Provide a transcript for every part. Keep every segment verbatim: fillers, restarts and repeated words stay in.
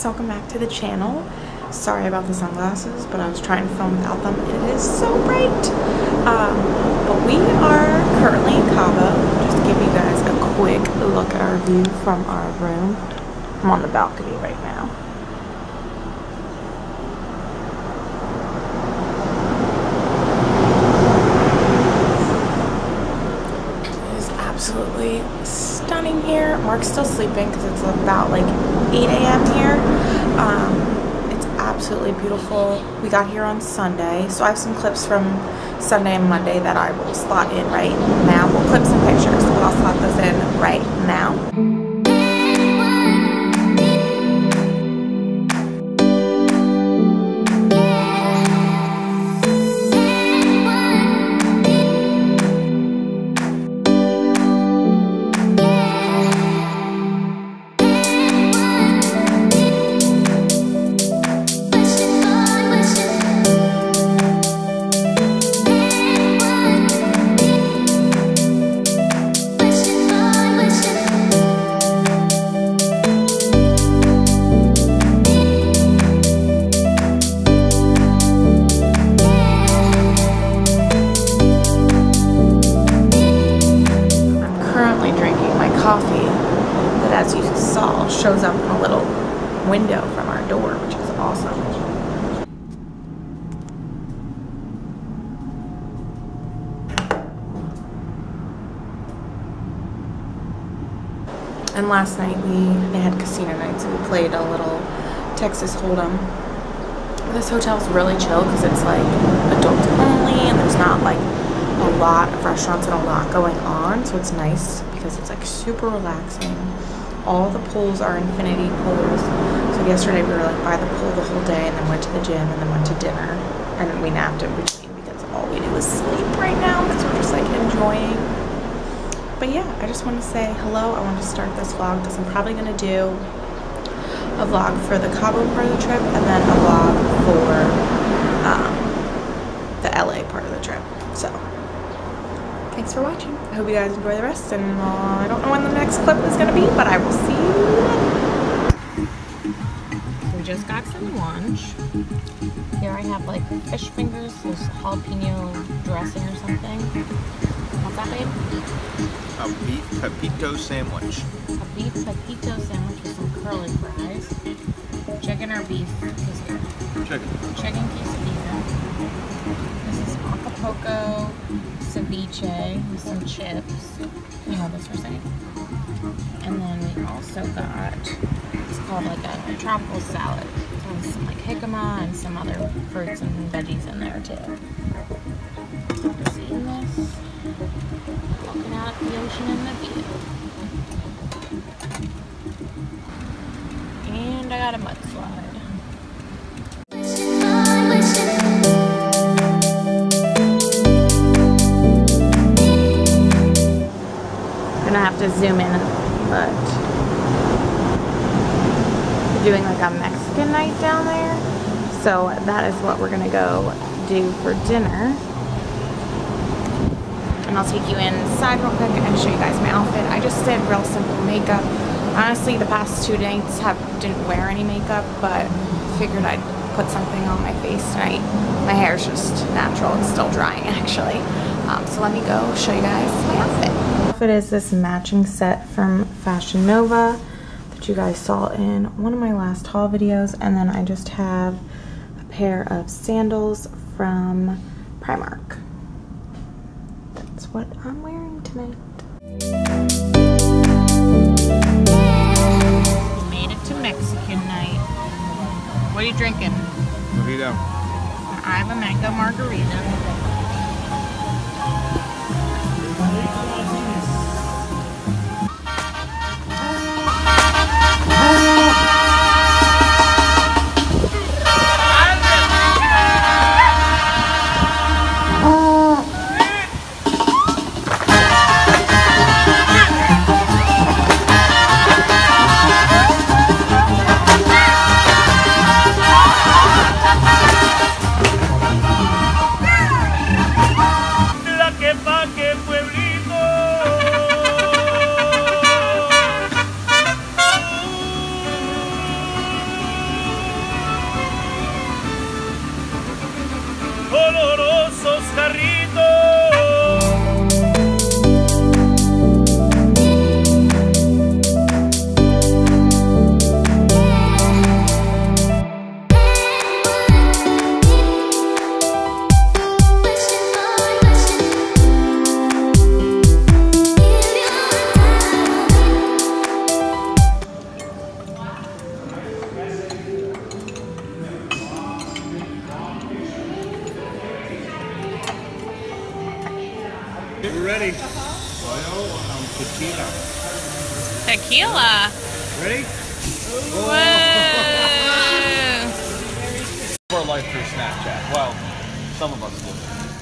guys, welcome back to the channel. Sorry about the sunglasses, but I was trying to film without them. It is so bright. Um, but we are currently in Cabo. Just to give you guys a quick look at our view from our room. I'm on the balcony right now. It is absolutely stunning here. Mark's still sleeping because it's about like eight A M here. Um, it's absolutely beautiful. We got here on Sunday, so I have some clips from Sunday and Monday that I will slot in right now. We'll clip some pictures, but I'll slot those in right now. Coffee that, as you saw, shows up in a little window from our door, which is awesome. And last night we they had casino night, so we played a little Texas Hold'em. This hotel is really chill because it's like adults only, and there's not like a lot of restaurants and a lot going on, so it's nice because it's like super relaxing. All the pools are infinity pools. So yesterday we were like by the pool the whole day, and then went to the gym, and then went to dinner, and then we napped in between because all we do is sleep right now because we're just like enjoying. But yeah, I just want to say hello. I want to start this vlog because I'm probably gonna do a vlog for the Cabo part of the trip, and then a vlog for um, the L A part of the trip. So thanks for watching. I hope you guys enjoy the rest, and uh, I don't know when the next clip is going to be, but I will see you then. We just got some lunch. Here I have like fish fingers, this jalapeno dressing or something. What's that, babe? A beef pepito sandwich. A beef pepito sandwich with some curly fries. Chicken or beef quesadilla? Chicken. Chicken quesadilla. This is Acapulco ceviche with some chips. You know this for a second. And then we also got, it's called like a tropical salad. It has some like jicama and some other fruits and veggies in there too. Just eating this, looking out at the ocean and the view. And I got a mudslide. Gonna have to zoom in, but we're doing like a Mexican night down there, so that is what we're gonna go do for dinner. And I'll take you inside real quick and show you guys my outfit. I just did real simple makeup. Honestly, the past two nights have didn't wear any makeup, but figured I'd put something on my face tonight. My hair is just natural. It's still drying actually. Um, so let me go show you guys my outfit. It is this matching set from Fashion Nova that you guys saw in one of my last haul videos, and then I just have a pair of sandals from Primark. That's what I'm wearing tonight. We made it to Mexican night. What are you drinking? Mojito. I have a mango margarita. Pa' que pueblito esos jarritos. We're ready. Oil, um, tequila. Tequila. Ready? Whoa. For life through Snapchat. Well, some of us do.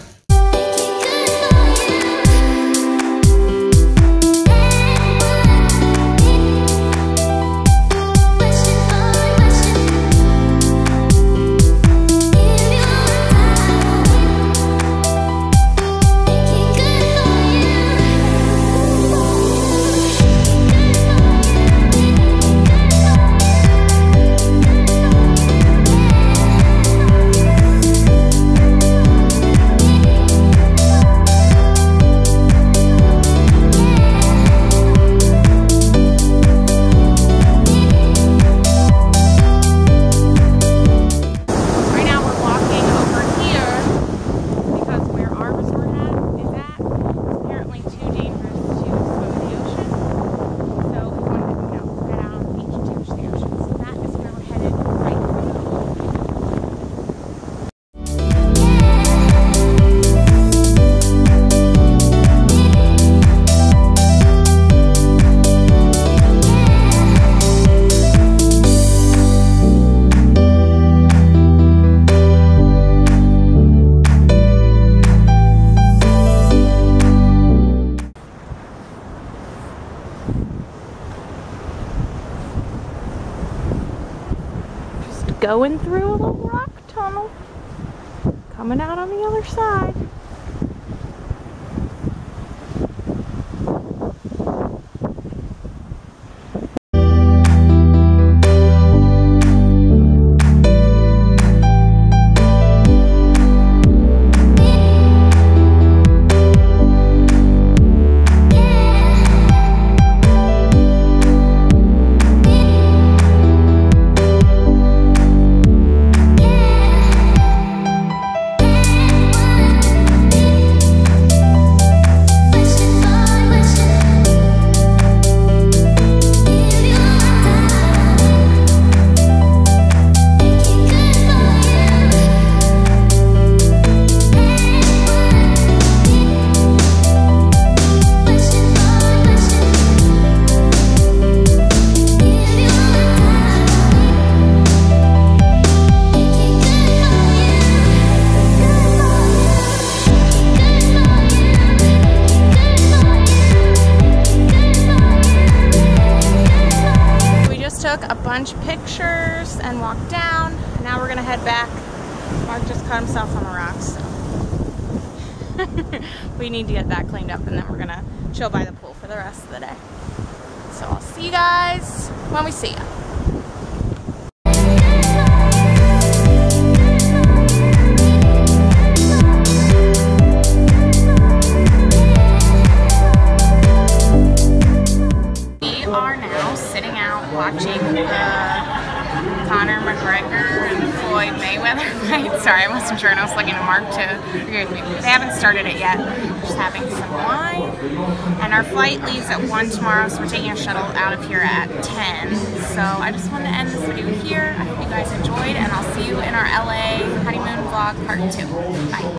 Going through a little rock tunnel, coming out on the other side. Took a bunch of pictures and walked down, and now we're gonna head back. Mark just cut himself on the rocks, so we need to get that cleaned up, and then we're gonna chill by the pool for the rest of the day. So I'll see you guys when we see you. Watching the Conor McGregor and Floyd Mayweather fight. Sorry, I wasn't sure, and I was looking at Mark to agree with me. They haven't started it yet. We're just having some wine. And our flight leaves at one tomorrow, so we're taking a shuttle out of here at ten. So I just wanted to end this video here. I hope you guys enjoyed, and I'll see you in our L A honeymoon vlog part two. Bye.